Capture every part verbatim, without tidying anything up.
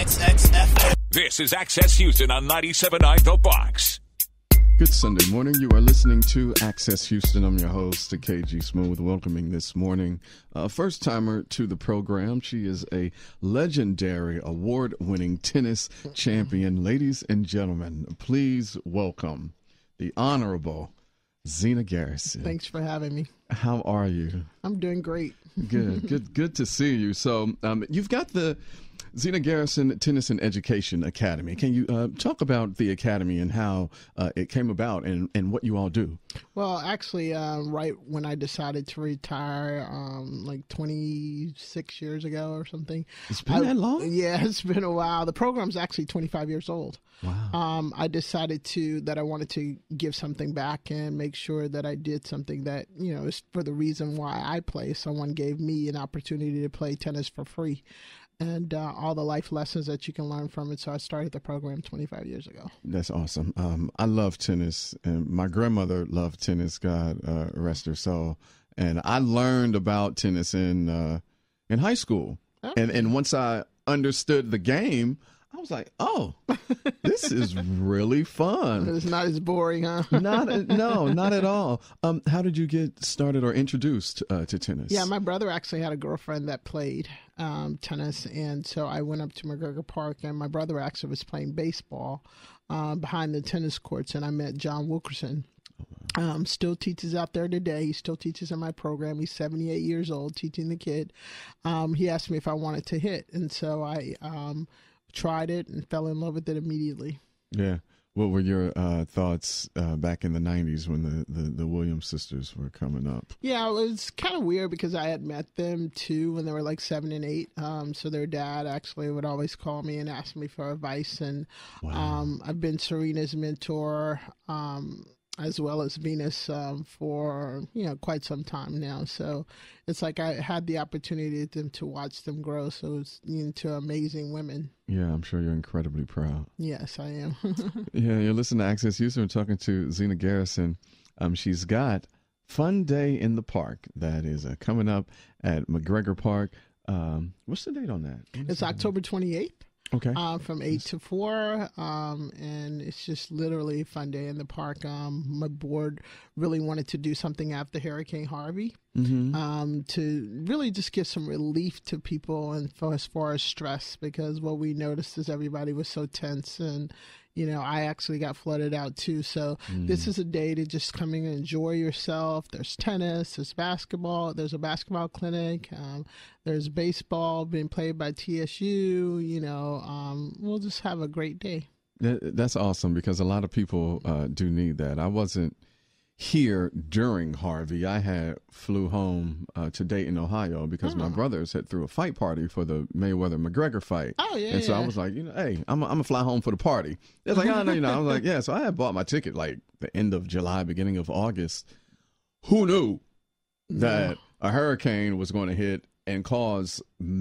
X X F M. This is Access Houston on ninety-seven point nine The Box. Good Sunday morning. You are listening to Access Houston. I'm your host, K G Smooth, welcoming this morning a first-timer to the program. She is a legendary award-winning tennis champion. Ladies and gentlemen, please welcome the Honorable Zina Garrison. Thanks for having me. How are you? I'm doing great. Good, good, good to see you. So um, you've got the Zina Garrison Tennis and Education Academy. Can you uh, talk about the academy and how uh, it came about and, and what you all do? Well, actually, uh, right when I decided to retire, um, like twenty-six years ago or something. It's been I, that long? Yeah, it's been a while. The program's actually twenty-five years old. Wow. Um, I decided to that I wanted to give something back and make sure that I did something that, you know, is for the reason why I play. Someone gave me an opportunity to play tennis for free. And uh, all the life lessons that you can learn from it. So I started the program twenty-five years ago. That's awesome. Um, I love tennis, and my grandmother loved tennis. God uh, rest her soul. And I learned about tennis in uh, in high school, oh. and and once I understood the game, I was like, oh, this is really fun. It's not as boring, huh? not no, not at all. Um, how did you get started or introduced uh, to tennis? Yeah, my brother actually had a girlfriend that played um, tennis, and so I went up to MacGregor Park, and my brother actually was playing baseball uh, behind the tennis courts, and I met John Wilkerson. Um, still teaches out there today. He still teaches in my program. He's seventy-eight years old, teaching the kid. Um, he asked me if I wanted to hit, and so I um, tried it and fell in love with it immediately. Yeah. What were your uh, thoughts uh, back in the nineties when the, the, the Williams sisters were coming up? Yeah, it was kind of weird because I had met them too when they were like seven and eight. Um, so their dad actually would always call me and ask me for advice. And wow. um, I've been Serena's mentor um, as well as Venus um, for, you know, quite some time now. So it's like I had the opportunity to, to watch them grow. So it's into amazing women. Yeah, I'm sure you're incredibly proud. Yes, I am. Yeah, you're listening to Access Houston. We're talking to Zina Garrison. Um, she's got Funday in the Park that is uh, coming up at MacGregor Park. Um, what's the date on that? It's October twenty-eighth. Okay. Uh, from eight to four, um, and it's just literally a fun day in the park. Um, my board really wanted to do something after Hurricane Harvey, mm-hmm. um, to really just give some relief to people and for, as far as stress, because what we noticed is everybody was so tense, and you know, I actually got flooded out too. So mm. this is a day to just come in and enjoy yourself. There's tennis, there's basketball, there's a basketball clinic, um, there's baseball being played by T S U. You know, um, we'll just have a great day. That, that's awesome because a lot of people uh, do need that. I wasn't here during Harvey. I had flew home uh, to Dayton, Ohio, because oh. my brothers had threw a fight party for the Mayweather-McGregor fight. Oh, yeah. And so yeah. I was like, you know, hey, I'm, I'm going to fly home for the party. They're like, oh, no, you know. I was like, yeah. So I had bought my ticket like the end of July, beginning of August. Who knew that no. a hurricane was going to hit and cause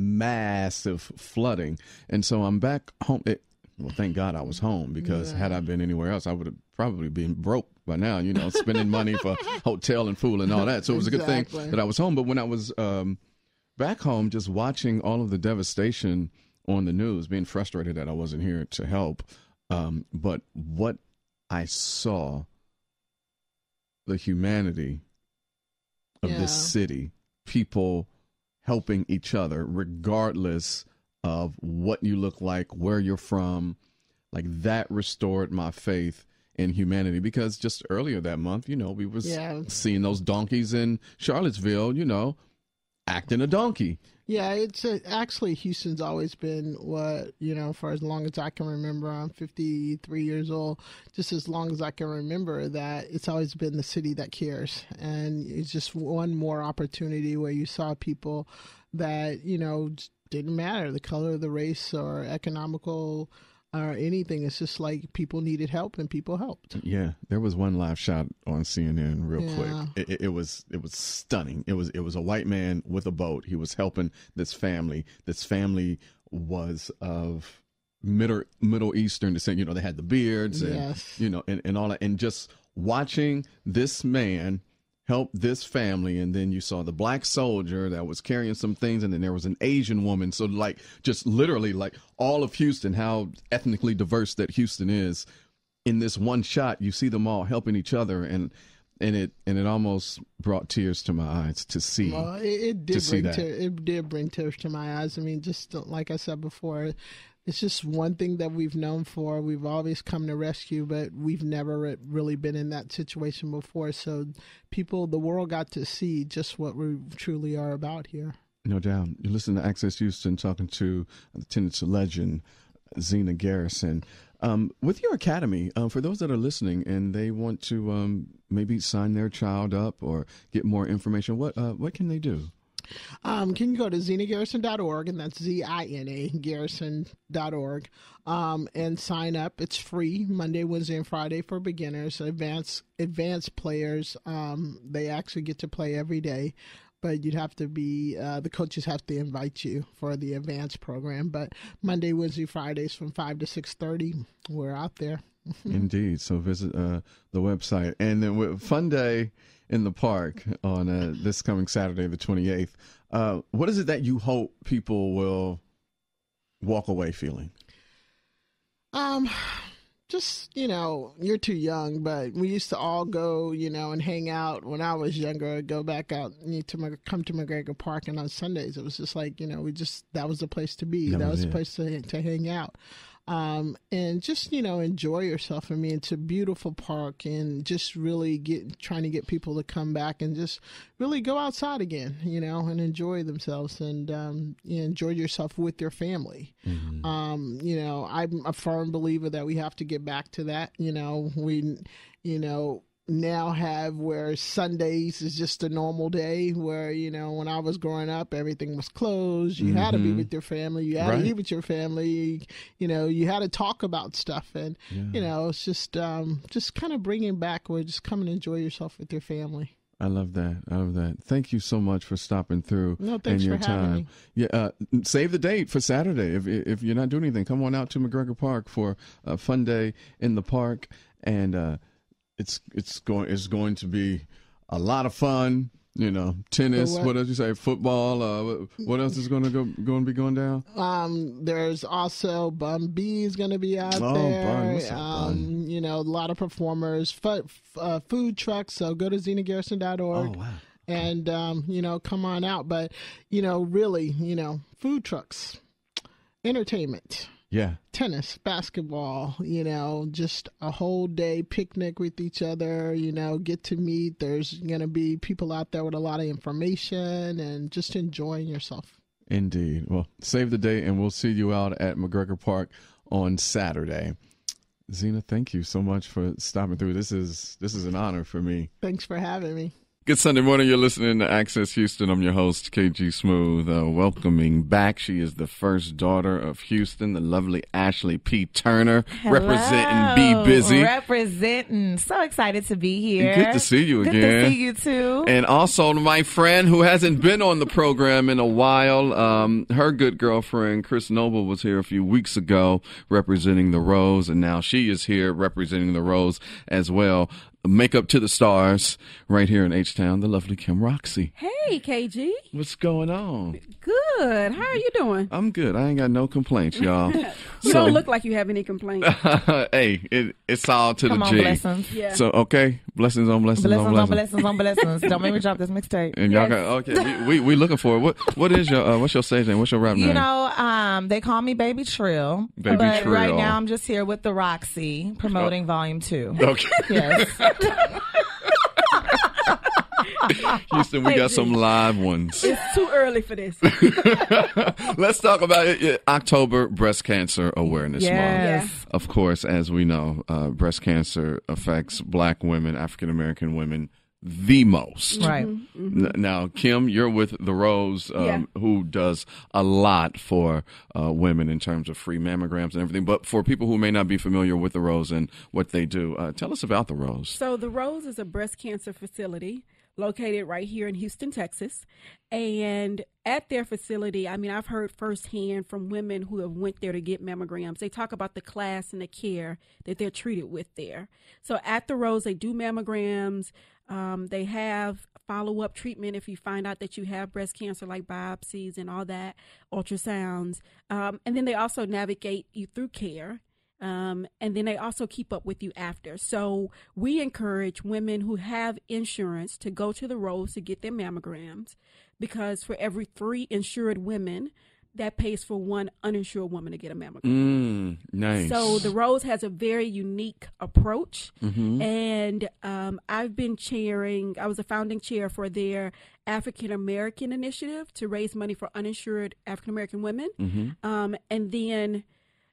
massive flooding? And so I'm back home. It, well, thank God I was home, because yeah. had I been anywhere else, I would have probably been broke by now, you know, spending money for hotel and food and all that. So it was exactly. a good thing that I was home. But when I was um, back home, just watching all of the devastation on the news, being frustrated that I wasn't here to help. Um, but what I saw, the humanity of yeah. this city, people helping each other regardless of what you look like, where you're from, like that restored my faith in humanity. Because just earlier that month, you know, we was yeah. seeing those donkeys in Charlottesville, you know, acting a donkey. Yeah, it's a, actually Houston's always been what, you know, for as long as I can remember. I'm fifty-three years old. Just as long as I can remember, that it's always been the city that cares. And it's just one more opportunity where you saw people that, you know, didn't matter the color, the race, or economical or anything. It's just like people needed help and people helped. Yeah, there was one live shot on C N N real yeah. quick. It, it, it was it was stunning. It was it was a white man with a boat. He was helping this family. This family was of Middle Middle Eastern descent. You know, they had the beards and yes. you know and, and all that. And just watching this man help this family, and then you saw the black soldier that was carrying some things, and then there was an Asian woman. So like just literally like all of Houston, how ethnically diverse that Houston is. In this one shot, you see them all helping each other, and and it and it almost brought tears to my eyes to see. Well, it, it did to see bring that. tear, it did bring tears to my eyes. I mean, just like I said before, it's just one thing that we've known for. We've always come to rescue, but we've never re- really been in that situation before. So people, the world got to see just what we truly are about here. No doubt. You listen to Access Houston, talking to the Tennessee legend, Zina Garrison. Um, with your academy, uh, for those that are listening and they want to um, maybe sign their child up or get more information, what uh, what can they do? Um, can you go to zina garrison dot org, and that's Z I N A, garrison dot org, um, and sign up. It's free Monday, Wednesday, and Friday for beginners. Advanced advanced players, um, they actually get to play every day, but you'd have to be, uh, the coaches have to invite you for the advanced program. But Monday, Wednesday, Fridays from five to six thirty, we're out there. Indeed. So visit uh, the website. And then with Funday in the park on uh, this coming Saturday, the twenty-eighth, uh, what is it that you hope people will walk away feeling? Um, just, you know, you're too young, but we used to all go, you know, and hang out when I was younger. I'd go back out and to Mac- come to MacGregor Park, and on Sundays it was just like, you know, we just, that was the place to be. That That was was the it. place to to hang out. Um, and just, you know, enjoy yourself. I mean, it's a beautiful park, and just really get trying to get people to come back and just really go outside again, you know, and enjoy themselves, and um, you know, enjoy yourself with your family. Mm-hmm. Um, you know, I'm a firm believer that we have to get back to that. You know, we, you know, now have where Sundays is just a normal day, where, you know, when I was growing up, everything was closed. You mm-hmm. had to be with your family. You had right. to eat with your family. You know, you had to talk about stuff. And, yeah. you know, it's just, um, just kind of bringing back where just come and enjoy yourself with your family. I love that. I love that. Thank you so much for stopping through. No, thanks and your for time. having me. Yeah, uh, save the date for Saturday. If if you're not doing anything, come on out to MacGregor Park for a fun day in the park, and uh, it's it's going it's going to be a lot of fun. You know, tennis. What? what else you say? Football. Uh, what else is going to go going to be going down? Um, there's also Bum B is going to be out oh, there. Bun. What's that, um, Bun? You know, a lot of performers, f- uh, food trucks. So go to zina garrison dot org. Oh wow. And um, you know, come on out. But you know, really, you know, food trucks, entertainment. Yeah. Tennis, basketball, you know, just a whole day picnic with each other, you know, get to meet. There's going to be people out there with a lot of information, and just enjoying yourself. Indeed. Well, save the date, and we'll see you out at MacGregor Park on Saturday. Zina, thank you so much for stopping through. This is this is an honor for me. Thanks for having me. Good Sunday morning. You're listening to Access Houston. I'm your host, K G Smooth. Uh, welcoming back. She is the first daughter of Houston, the lovely Ashley P. Turner. Hello. Representing Be Busy. Representing. So excited to be here. Good to see you Good again. Good to see you too. And also my friend who hasn't been on the program in a while, um, her good girlfriend, Chris Noble, was here a few weeks ago representing the Rose, and now she is here representing the Rose as well. Makeup to the stars right here in H-Town, the lovely Kim Roxie. Hey, K G. What's going on? Good. How are you doing? I'm good. I ain't got no complaints, y'all. you so, don't look like you have any complaints. hey, it, it's all to Come the on, G. blessings. Yeah. So, okay, blessings on blessings, blessings on blessings. on blessings on blessings. Don't make me drop this mixtape. And y'all got, okay, we, we we looking for it. What What is your, uh, what's your stage name? What's your rap name? You know, um, they call me Baby Trill. Baby but Trill. Right now I'm just here with the Roxie promoting oh. Volume two. Okay. Yes. Houston, we got some live ones. It's too early for this. Let's talk about it. October Breast Cancer Awareness yes. Month. Of course, as we know, uh, breast cancer affects Black women, African American women, the most. Right. Mm-hmm. N- now, Kim, you're with the Rose, um, yeah. who does a lot for uh, women in terms of free mammograms and everything. But for people who may not be familiar with the Rose and what they do, uh, tell us about the Rose. So the Rose is a breast cancer facility located right here in Houston, Texas. And at their facility, I mean, I've heard firsthand from women who have went there to get mammograms. They talk about the class and the care that they're treated with there. So at the Rose, they do mammograms. Um, they have follow-up treatment if you find out that you have breast cancer, like biopsies and all that, ultrasounds. Um, and then they also navigate you through care. Um, and then they also keep up with you after. So we encourage women who have insurance to go to the Rose to get their mammograms, because for every three insured women, that pays for one uninsured woman to get a mammogram. Mm, nice. So the Rose has a very unique approach. Mm-hmm. And um, I've been chairing, I was a founding chair for their African American initiative to raise money for uninsured African American women. Mm-hmm. Um, and then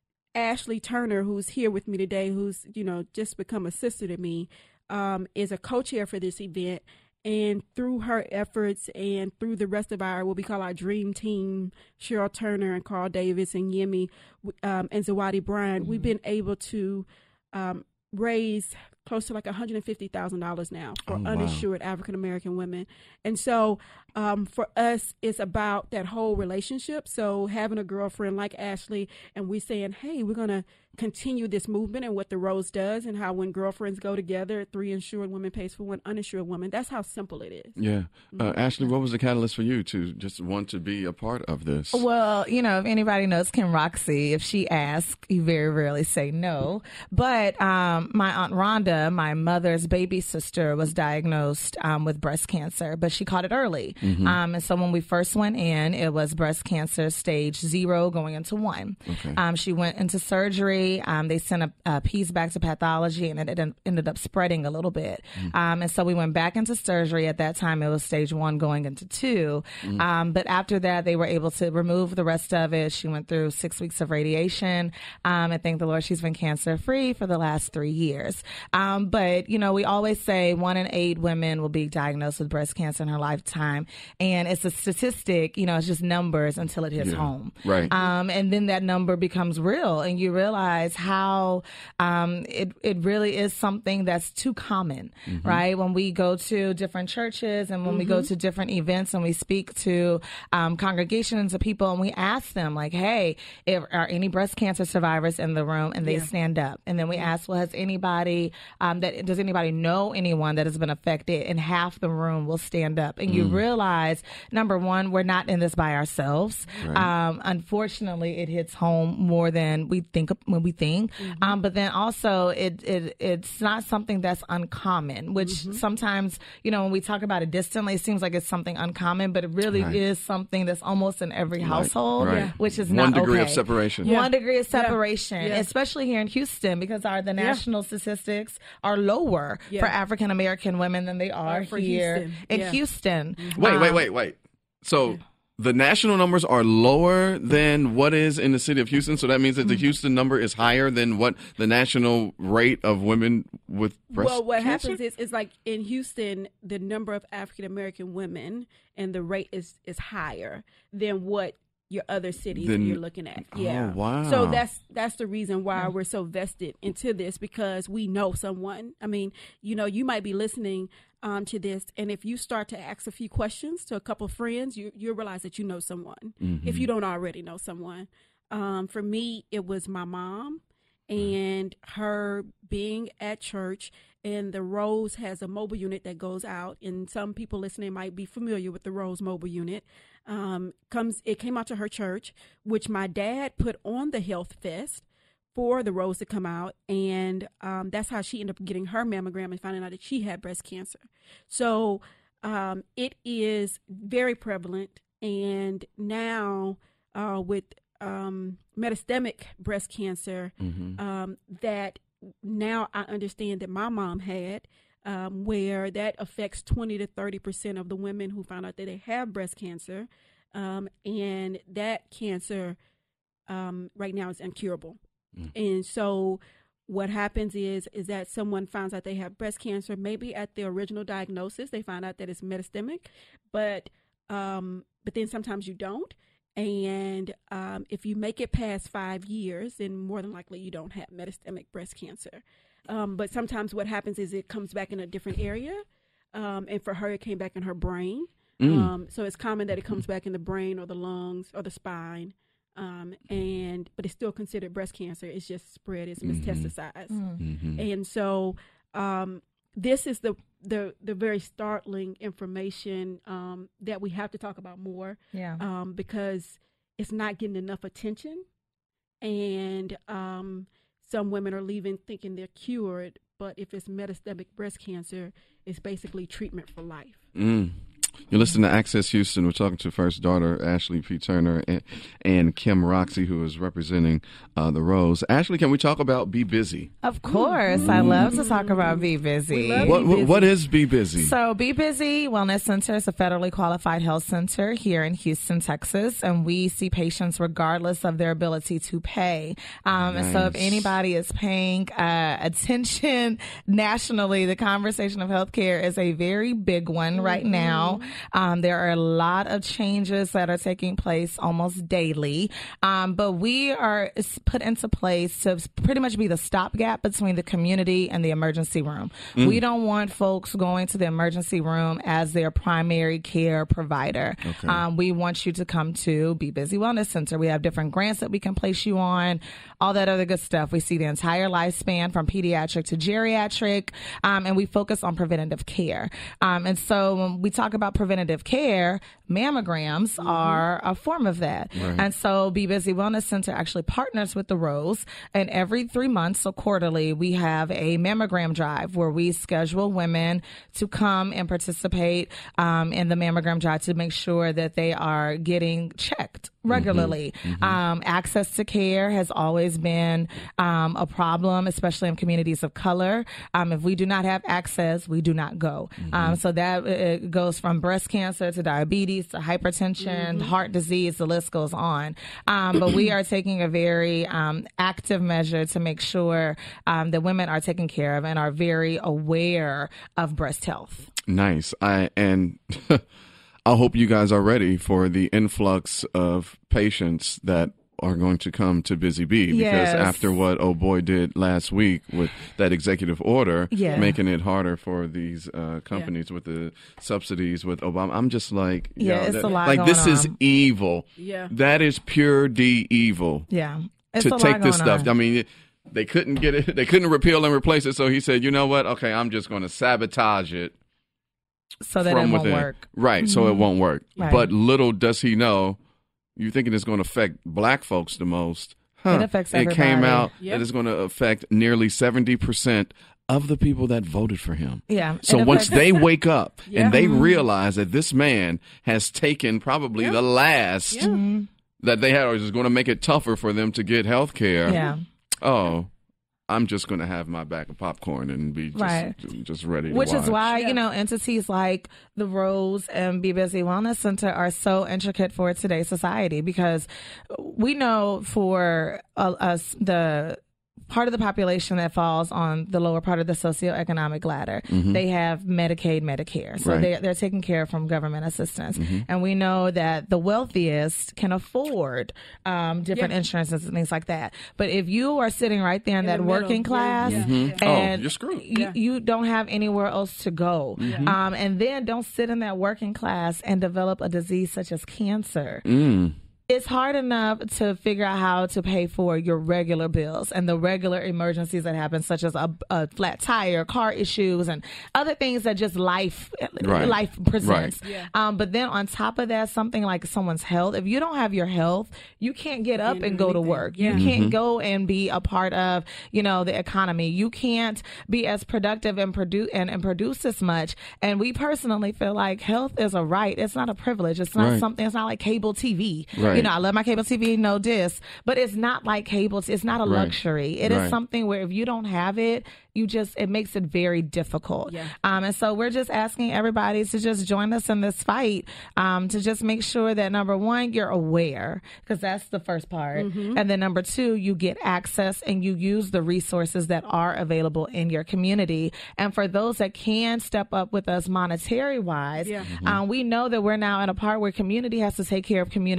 Ashley Turner, who's here with me today, who's, you know, just become a sister to me, um, is a co-chair for this event. And through her efforts and through the rest of our, what we call our dream team, Cheryl Turner and Carl Davis and Yemi um, and Zawadi Bryan, mm-hmm. we've been able to um, raise close to like one hundred fifty thousand dollars now for oh, uninsured wow. African-American women. And so um, for us, it's about that whole relationship. So having a girlfriend like Ashley, and we saying, hey, we're going to continue this movement and what the Rose does, and how when girlfriends go together, three insured women pays for one uninsured woman. That's how simple it is. Yeah. Uh, Mm-hmm. Ashley, what was the catalyst for you to just want to be a part of this? Well, you know, if anybody knows Kim Roxie, if she asks, you very rarely say no. But um, my Aunt Rhonda, my mother's baby sister, was diagnosed um, with breast cancer, but she caught it early. Mm-hmm. Um, and so when we first went in, it was breast cancer stage zero going into one. Okay. Um, she went into surgery. Um, they sent a, a piece back to pathology, and it, it ended up spreading a little bit. Mm-hmm. Um, and so we went back into surgery. At that time, it was stage one going into two. Mm-hmm. Um, but after that, they were able to remove the rest of it. She went through six weeks of radiation. Um, and thank the Lord, she's been cancer free for the last three years. Um, but, you know, we always say one in eight women will be diagnosed with breast cancer in her lifetime. And it's a statistic, you know, it's just numbers until it hits yeah. home. Right. Um, and then that number becomes real, and you realize how um, it, it really is something that's too common, mm-hmm. right? When we go to different churches and when mm-hmm. we go to different events and we speak to um, congregations of people and we ask them, like, hey, if, are any breast cancer survivors in the room? And they yeah. stand up. And then we ask, well, has anybody, um, that does anybody know anyone that has been affected? And half the room will stand up. And mm. you realize, number one, we're not in this by ourselves. Right. Um, unfortunately, it hits home more than we think when we think. Mm-hmm. Um, but then also, it, it it's not something that's uncommon, which mm-hmm. sometimes, you know, when we talk about it distantly, it seems like it's something uncommon, but it really right. is something that's almost in every right. household, right. Yeah. which is One not okay. One degree of separation. Yeah. One degree of separation, yeah. Yeah. especially here in Houston, because our the national yeah. statistics are lower yeah. for African American women than they are uh, here Houston. in yeah. Houston. Mm-hmm. Wait, um, wait, wait, wait. So... Yeah. The national numbers are lower than what is in the city of Houston, so that means that the Houston number is higher than what the national rate of women with breast Well, what cancer? happens is, is like in Houston, the number of African American women and the rate is, is higher than what your other cities then, you're looking at. Yeah. Oh, wow. So that's that's the reason why we're so vested into this, because we know someone. I mean, you know, you might be listening um, to this, and if you start to ask a few questions to a couple of friends, you you realize that you know someone. Mm-hmm. If you don't already know someone. Um, for me, it was my mom and her being at church. And the Rose has a mobile unit that goes out, and some people listening might be familiar with the Rose mobile unit. Um, comes it came out to her church, which my dad put on the health vest for the Rose to come out, and um, that's how she ended up getting her mammogram and finding out that she had breast cancer. So um, it is very prevalent, and now uh, with um, metastatic breast cancer, mm-hmm. um, that now I understand that my mom had, um, where that affects twenty to thirty percent of the women who found out that they have breast cancer. Um, and that cancer um, right now is incurable. Mm. And so what happens is, is that someone finds out they have breast cancer, maybe at the original diagnosis, they find out that it's metastatic, but, um, but then sometimes you don't. And um, if you make it past five years, then more than likely you don't have metastatic breast cancer. Um, but sometimes what happens is it comes back in a different area. Um, and for her, it came back in her brain. Mm. Um, so it's common that it comes back in the brain or the lungs or the spine. Um, and but it's still considered breast cancer. It's just spread. It's Mm-hmm. metastasized. Mm-hmm. And so um, this is the, the the very startling information um, that we have to talk about more. Yeah. Um, because it's not getting enough attention, and um, some women are leaving thinking they're cured. But if it's metastatic breast cancer, it's basically treatment for life. Mm. You're listening to Access Houston. We're talking to first daughter, Ashley P. Turner, and, and Kim Roxie, who is representing uh, the Rose. Ashley, can we talk about Be Busy? Of course. I love to talk about Be Busy. love What, Be what, Busy. what is Be Busy? So Be Busy Wellness Center is a federally qualified health center here in Houston, Texas, and we see patients regardless of their ability to pay. Um, And so if Nice. anybody is paying uh, attention nationally, the conversation of healthcare is a very big one right now. Um, there are a lot of changes that are taking place almost daily, um, but we are s- put into place to pretty much be the stopgap between the community and the emergency room. We don't want folks going to the emergency room as their primary care provider. Okay. Um, we want you to come to Be Busy Wellness Center. We have different grants that we can place you on, all that other good stuff. We see the entire lifespan from pediatric to geriatric, um, and we focus on preventative care. Um, and so when we talk about preventative care, mammograms are a form of that. Right. And so Be Busy Wellness Center actually partners with the Rose, and every three months, so quarterly, we have a mammogram drive where we schedule women to come and participate um, in the mammogram drive to make sure that they are getting checked regularly. Mm-hmm. Um, access to care has always been um, a problem, especially in communities of color. Um, if we do not have access, we do not go. Mm-hmm. Um, so that it goes from breast cancer to diabetes to hypertension, heart disease, the list goes on. Um, but we are taking a very um, active measure to make sure um, that women are taken care of and are very aware of breast health. Nice. I and I hope you guys are ready for the influx of patients that are going to come to Busy Bee, because Yes. after what Oh Boy did last week with that executive order, Yeah. making it harder for these uh, companies with the subsidies with Obama, I'm just like, Yeah, yo, it's that- a lot like going this is on. evil. Yeah. That is pure D evil. Yeah. It's to a lot take this going stuff. on. I mean, they couldn't get it. They couldn't repeal and replace it. So he said, you know what? Okay, I'm just going to sabotage it so that from it won't within. work. Right. So it won't work. Right. But little does he know, you're thinking it's going to affect black folks the most. Huh. It affects It came everybody. out Yep. that it's going to affect nearly seventy percent of the people that voted for him. Yeah. So It once affects- they wake up Yeah. and they realize that this man has taken probably Yeah. the last Yeah. that they had, or is going to make it tougher for them to get health care. Yeah. Oh, I'm just going to have my bag of popcorn and be just, Right. just ready to Which watch. is why, Yeah. you know, entities like the Rose and Be Busy Wellness Center are so intricate for today's society, because we know for uh, us, the part of the population that falls on the lower part of the socioeconomic ladder, they have Medicaid, Medicare. So Right. they, they're taken care of from government assistance. And we know that the wealthiest can afford um, different Yeah. insurances and things like that. But if you are sitting right there in, In that the middle. working Yeah, class, yeah, Mhm. yeah. and Oh, you're screwed. You, Yeah. you don't have anywhere else to go. Um, and then don't sit in that working class and develop a disease such as cancer. Mm. It's hard enough to figure out how to pay for your regular bills and the regular emergencies that happen, such as a, a flat tire, car issues, and other things that just life Right. life presents. Right. Yeah. Um, but then on top of that, something like someone's health. If you don't have your health, you can't get up Can't and do go to anything. work. Yeah. You can't go and be a part of, you know, the economy. You can't be as productive and produce and, and produce as much. And we personally feel like health is a right. It's not a privilege. It's not Right. something. It's not like cable T V. Right. You know, I love my cable T V, no diss, but it's not like cable. It's not a Right. luxury. It is Right. something where if you don't have it, you just, it makes it very difficult. Yeah. Um, and so we're just asking everybody to just join us in this fight, um, to just make sure that number one, you're aware, because that's the first part. And then number two, you get access and you use the resources that are available in your community. And for those that can step up with us monetary wise, Yeah. um, we know that we're now in a part where community has to take care of community. We cannot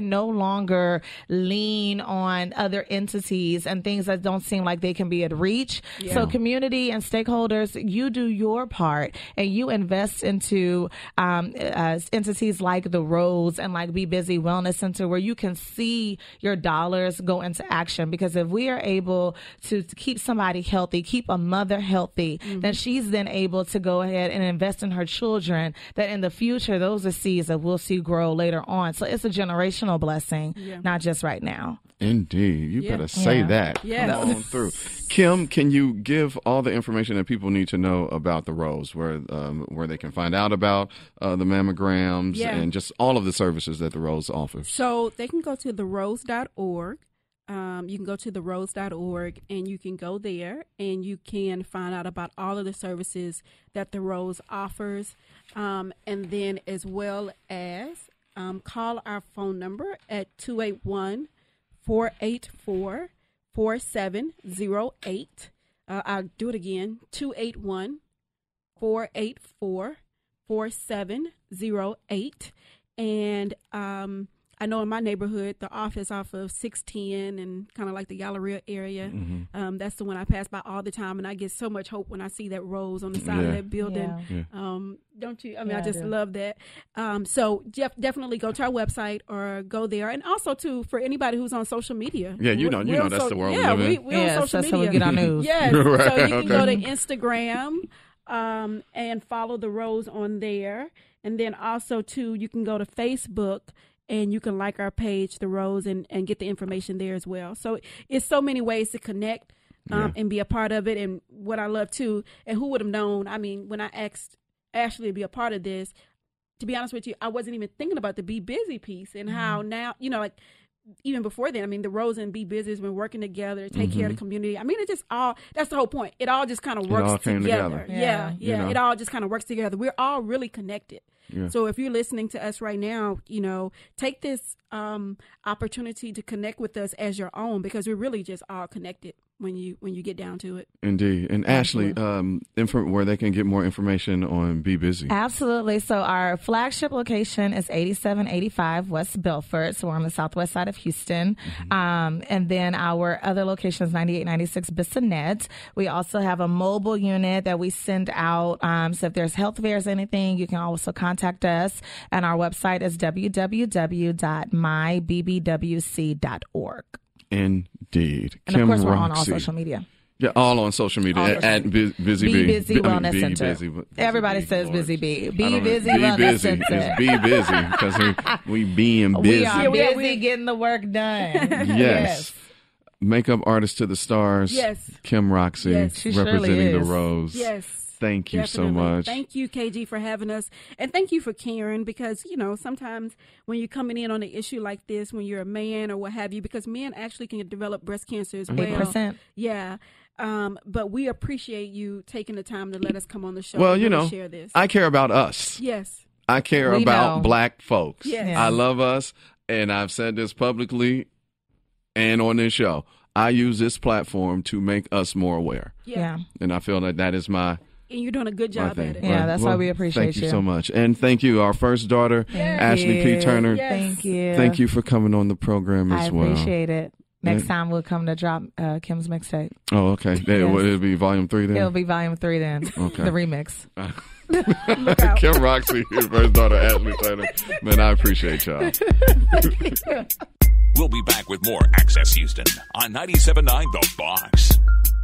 can no longer lean on other entities and things that don't seem like they can be at reach. Yeah. So community and stakeholders, you do your part and you invest into um, uh, entities like the Rose and like Be Busy Wellness Center, where you can see your dollars go into action. Because if we are able to keep somebody healthy, keep a mother healthy, mm-hmm. then she's then able to go ahead and invest in her children, that in the future, those are seeds that we'll see grow later on. So it's a generational blessing, yeah. not just right now. Indeed. You yeah. better say yeah. that. Yeah. Come on through. Kim, can you give all the information that people need to know about the Rose, where um, where they can find out about uh, the mammograms yeah. and just all of the services that the Rose offers? So they can go to the rose dot org. Um, you can go to the rose dot org and you can go there and you can find out about all of the services that the Rose offers. Um, and then as well as um, call our phone number at two eight one, four eight four, four seven zero eight. Uh, I'll do it again, two eight one, four eight four, four seven zero eight. And um I know in my neighborhood, the office off of six ten and kind of like the Galleria area, mm-hmm. um, that's the one I pass by all the time. And I get so much hope when I see that Rose on the side yeah. of that building. Yeah. Yeah. Um, don't you? I mean, Yeah, I just I do. love that. Um, so def- definitely go to our website or go there. And also, too, for anybody who's on social media. Yeah, you know, you we're know on that's so- the world yeah, we live we, in. we're Yes, on social that's how media. we get our news. Yes. Right, So you can okay. go to Instagram um, and follow the Rose on there. And then also, too, you can go to Facebook and you can like our page, The Rose, and, and get the information there as well. So it's so many ways to connect um, Yeah. and be a part of it. And what I love, too, and who would have known, I mean, when I asked Ashley to be a part of this, to be honest with you, I wasn't even thinking about the Be Busy piece and Mm-hmm. how now, you know, like, even before then, I mean, the Rose and Be Busy has been working together to take Mm-hmm. care of the community. I mean, it just all, that's the whole point. It all just kind of works all came together. together. Yeah, Yeah. yeah. You know. It all just kind of works together. We're all really connected. Yeah. So if you're listening to us right now, you know, take this um, opportunity to connect with us as your own, because we're really just all connected when you when you get down to it. Indeed. And Ashley, um, info, where they can get more information on Be Busy. Absolutely. So our flagship location is eighty-seven eighty-five West Belford. So we're on the southwest side of Houston. Mm-hmm. Um, and then our other location is ninety-eight ninety-six Bissonnette. We also have a mobile unit that we send out. Um, so if there's health fairs, anything, you can also contact us. And our website is w w w dot my b b w c dot org. Indeed. And Kim of course, we're Roxie. on all social media. Yeah, all on social media All at, social at Bu- Busy Be Bee. Busy Bi- I mean, Wellness Be Center. Busy, Busy Everybody Bee, says Lord. Busy Bee. I Be don't know. Busy Be Wellness busy. Center. It's Be Busy because we, we being busy. We are Yeah, we are- busy we- getting the work done. Yes. Makeup artist to the stars. Yes. Kim Roxie, Yes. She surely representing the is. Rose. Yes. Thank you so Definitely. much. Thank you, K G, for having us. And thank you for caring, because, you know, sometimes when you're coming in on an issue like this, when you're a man or what have you, because men actually can develop breast cancer as well. eight percent. Yeah. Um, but we appreciate you taking the time to let us come on the show Well, and you really know, share this. I care about us. yes. I care We about know. black folks. Yes. Yeah. I love us, and I've said this publicly and on this show. I use this platform to make us more aware, Yeah. Yeah. and I feel that that is my And you're doing a good my job thing. at it. Yeah, that's why we appreciate Thank you, you. so much, and thank you, our first daughter, Thank Ashley P. you. Turner. Yes. Thank you. Thank you for coming on the program I as well. appreciate it. Next Yeah. time we'll come to drop uh, Kim's mixtape. Oh, okay. Then Yes. will it be volume three then? It'll be volume three then. Okay. The remix. Look out. Kim Roxie, your first daughter, Ashley Turner. Man, I appreciate y'all. We'll be back with more Access Houston on ninety-seven point nine The Box.